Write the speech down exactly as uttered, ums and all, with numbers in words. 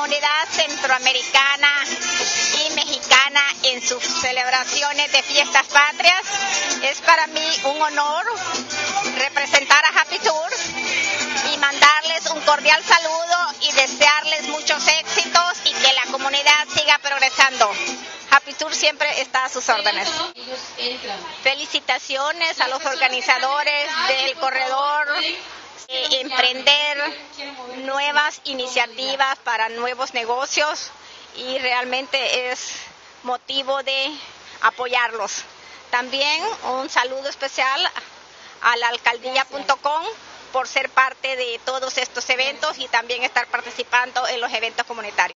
comunidad centroamericana y mexicana en sus celebraciones de fiestas patrias. Es para mí un honor representar a Happy Tour y mandarles un cordial saludo y desearles muchos éxitos y que la comunidad siga progresando. Happy Tour siempre está a sus órdenes. Felicitaciones a los organizadores del corredor, eh, emprender nuevas iniciativas para nuevos negocios y realmente es motivo de apoyarlos. También un saludo especial a la alcaldía punto com por ser parte de todos estos eventos y también estar participando en los eventos comunitarios.